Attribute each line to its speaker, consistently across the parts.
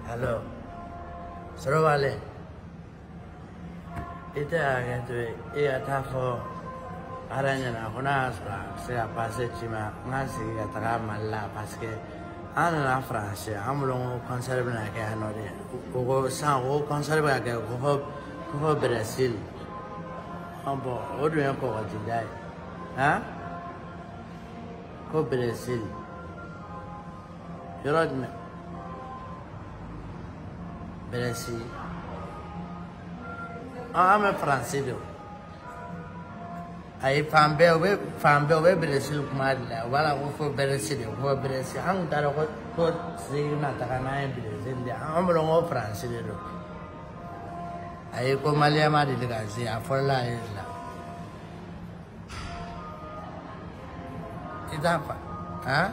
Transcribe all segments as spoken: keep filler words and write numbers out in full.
Speaker 1: Hello. Sorowale. Ita agatu iya tafo aranya na hona sura saya passe cima ngasi kata malla paske ana na France amulong conserve na ke anore ko sa ko conserve ke ko ko Brazil ambo odu en ko wajidai ha ko Brazil yorod me Brazil I'm a Francis. I found Bell, found Bell, Brazil, Madla, while I go for Brazil, for Brazil, I'm going to go see Natana, Brazil, the Amblon of Francis. I go Malia Madrid, for life. It's up, huh?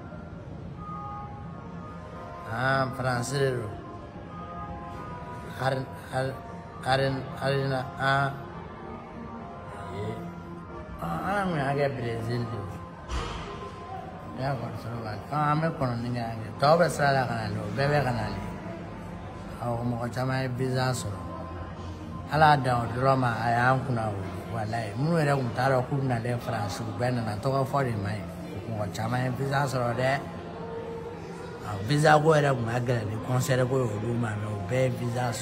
Speaker 1: I'm Francis. Aren arena ah ah me aga Brazil ya kon solo ah me kon ninga age to be sala kana lo bebe kana li aw mo chama visa so ala da drama ayam kuna wallahi mun wera kun taro ku na le France ku ben na to ko fori mai ko chama visa so de visa go era kun agara ni concert go do ma me o be visa so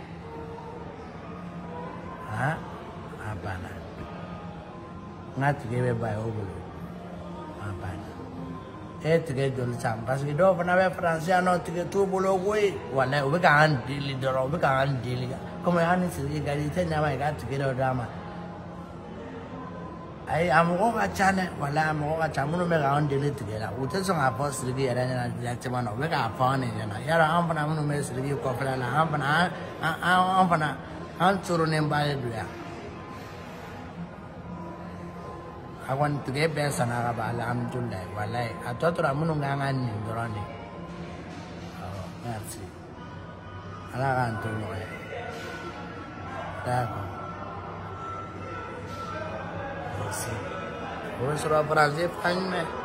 Speaker 1: ah abana ngati gebe bay obulu abana et ge dol cham parce que do fana be français no tige tu bolo goy wala o be kan dili do o be kan dili comme hani sigi gari te na mai ga tige do drama ai amugo ga chane wala amugo ga chamuno me ga on dili tige la o te so ga boss sigi era na ya chama no be ga fa ne na yara am fana muno me sigi ko fala la am fana am fana an churu ne mbale duya awan tuge be sana ga ba alhamdulillah wallahi atotora munu nganga ni ndorani oh merci ala kan to no ya d'accord merci on sera para je